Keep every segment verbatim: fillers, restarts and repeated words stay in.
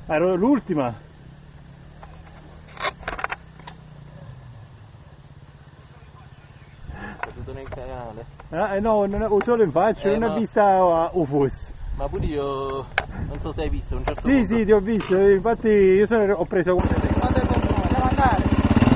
Ero l'ultima. Caduto nel canale. Eh no, non ho solo in faccia, Eh, non ma... ho vista U F O S. Ma pure io non so se hai visto un certo Sì, punto. sì, ti ho visto, infatti io sono, ho preso come... Fate con noi, devo andare.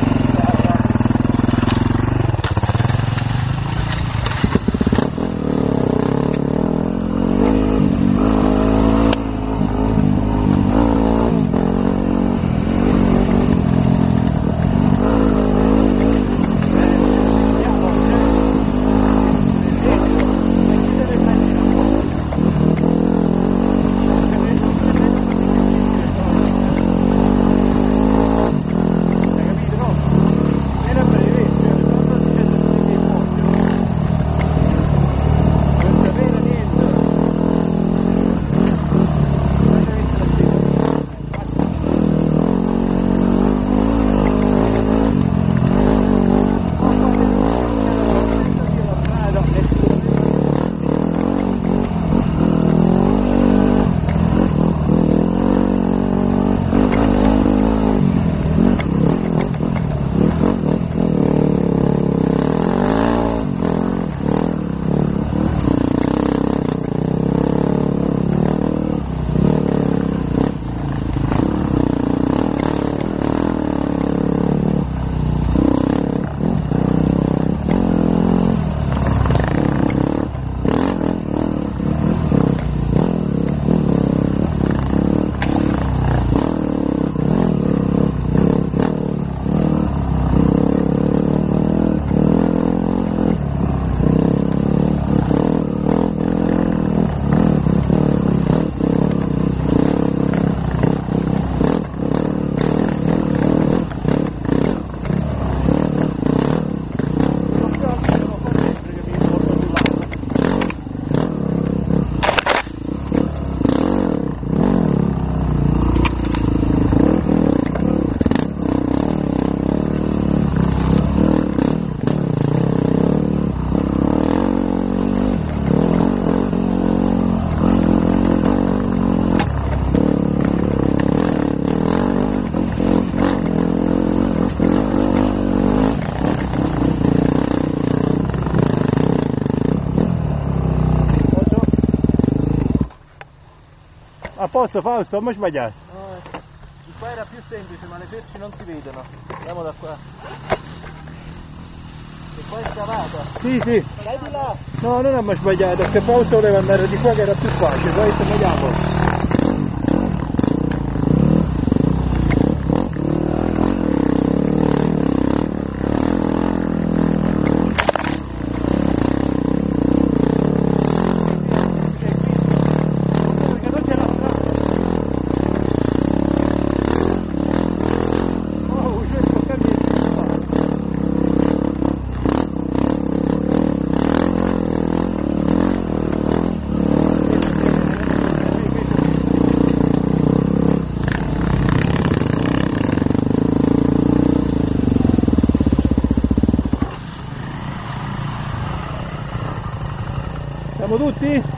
A posto Fausto, non mi sbagliato. No, di qua era più semplice, ma le cerci non si vedono. Andiamo da qua. E qua è scavata. Sì, sì. Dai di là! No, non ho mai sbagliato, perché Fausto voleva andare di qua che era più facile, poi sbagliamo. Siamo tutti?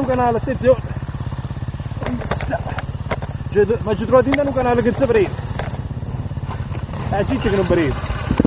canale, attenzione! Ma ci trovate in un canale che si prende! Eh, ciccia che non prende!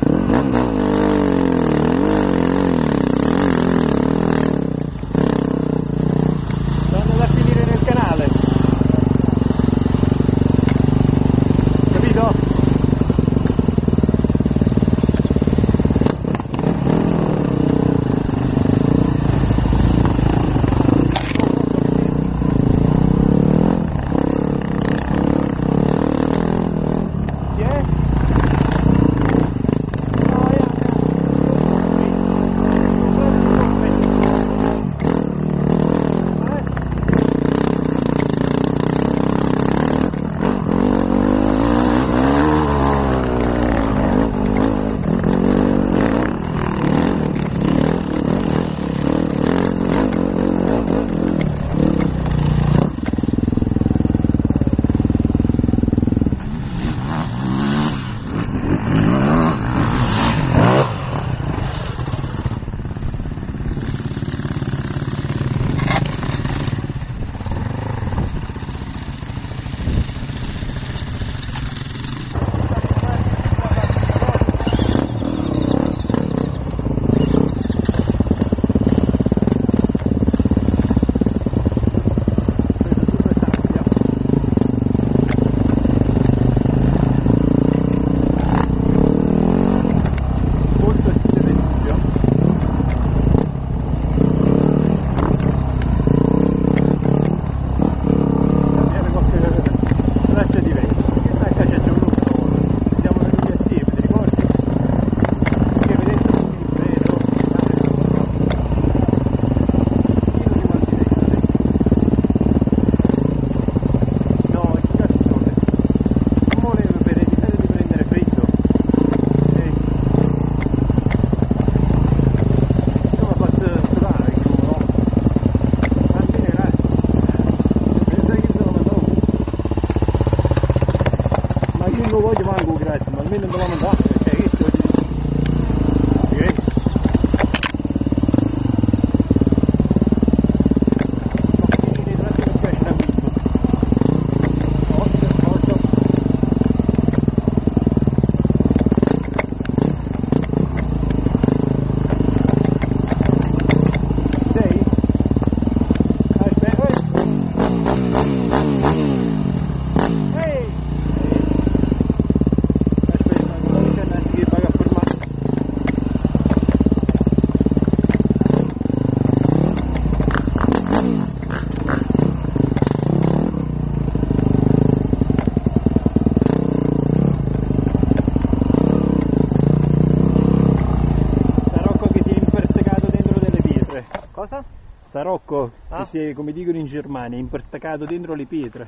Cosa? Sarocco, Ah? che si è, come dicono in Germania, impertacato dentro le pietre.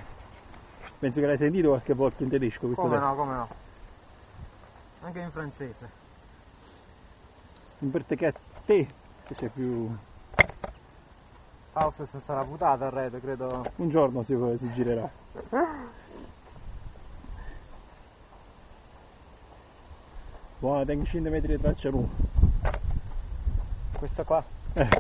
Penso che l'hai sentito qualche volta in tedesco questo Come termine. no, come no. Anche in francese. Impertacato te, che c'è più... Ah, forse sarà buttata a rete, credo. Un giorno si, si girerà. Buona, tengo cento metri di traccia lunga. Questa qua? Eh.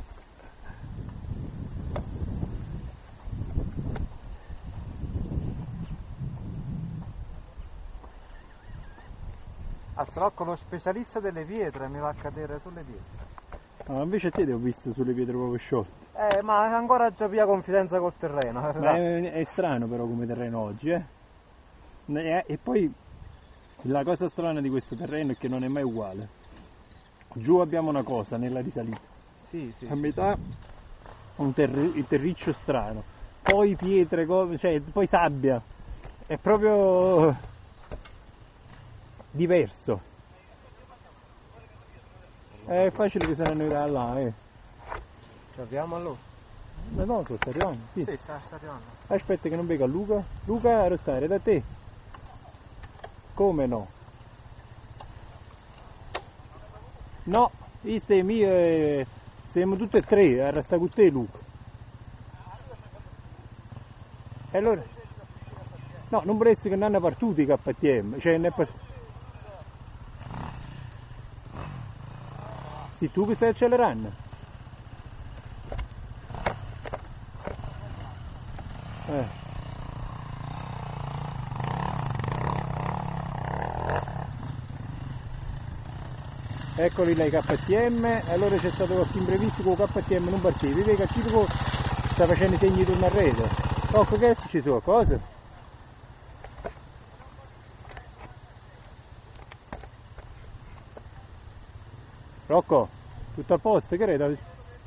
Al Sarocco lo specialista delle pietre mi va a cadere sulle pietre. Ah, invece a te ti ho visto sulle pietre proprio sciolte. Eh, ma ancora c'ho via confidenza col terreno. Ma è, è strano però come terreno oggi, eh? E, e poi la cosa strana di questo terreno è che non è mai uguale. Giù abbiamo una cosa nella risalita. Sì, sì. A metà un terri- il terriccio strano, poi pietre, co- cioè poi sabbia. È proprio diverso. È facile che se ne noi da là, eh. Ci arriviamo allora? Ma no, sto arrivando, sì. Sì, sta, sta arrivando. Aspetta che non becca Luca. Luca, a restare da te. Come no? No, io sei mio e siamo tutti e tre, a restare con te Luca. E allora? No, non vorresti che non hanno partito i K T M, cioè ne è part... Sì, tu che stai accelerando? Eh. Eccoli là i K T M, allora c'è stato qualche imprevisto con il K T M non partito, vedi che tipo sta facendo i segni di una rete. Ecco che è successo qualcosa? Rocco, tutto a posto, che rete?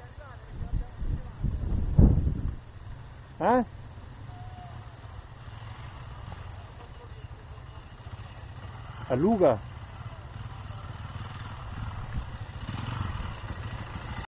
Eh? A Luca?